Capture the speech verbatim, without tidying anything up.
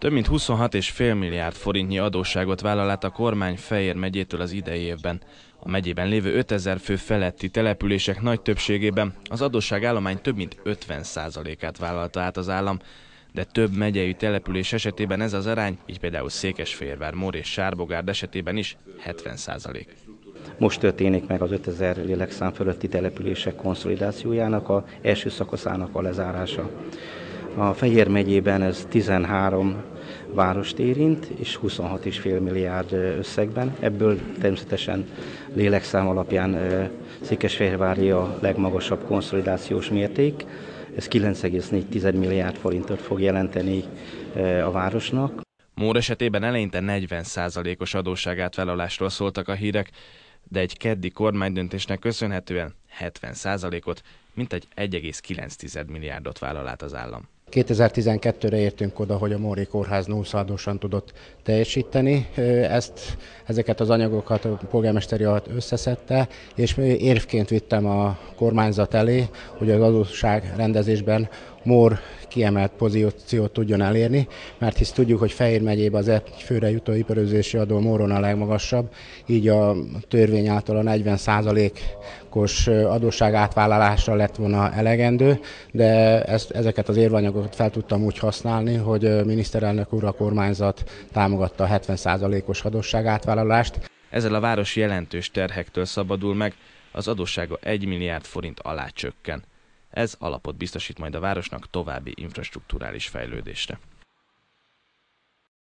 Több mint huszonhat egész öt milliárd forintnyi adósságot vállal át a kormány Fejér megyétől az idei évben. A megyében lévő ötezer fő feletti települések nagy többségében az adósságállomány több mint ötven százalékát vállalta át az állam, de több megyei település esetében ez az arány, így például Székesfehérvár, Mór és Sárbogárd esetében is hetven százalék. Most történik meg az ötezer lélekszám fölötti települések konszolidációjának a első szakaszának a lezárása. A Fejér megyében ez tizenhárom várost érint, és huszonhat egész öt milliárd összegben. Ebből természetesen lélekszám alapján Székesfehérvári a legmagasabb konszolidációs mérték. Ez kilenc egész négy milliárd forintot fog jelenteni a városnak. Mór esetében eleinte negyven százalékos adósságátvállalásról szóltak a hírek, de egy keddi kormánydöntésnek köszönhetően hetven százalékot, mintegy egy egész kilenc milliárdot vállal át az állam. kétezer-tizenkettőre értünk oda, hogy a Móri Kórház nullszaldósan tudott teljesíteni. Ezt, ezeket az anyagokat a polgármesteri alatt összeszedte, és érvként vittem a kormányzat elé, hogy az adósság rendezésben Mór kiemelt pozíciót tudjon elérni, mert hisz tudjuk, hogy Fejér megyében az egy főre jutó iparőzési adó Móron a legmagasabb, így a törvény által a negyven százalékos adósság átvállalásra lett volna elegendő, de ezt, ezeket az érvanyagokat fel tudtam úgy használni, hogy miniszterelnök úr, a kormányzat támogatta a hetven százalékos adósság átvállalást. Ezzel a város jelentős terhektől szabadul meg, az adóssága egy milliárd forint alá csökken. Ez alapot biztosít majd a városnak további infrastrukturális fejlődésre.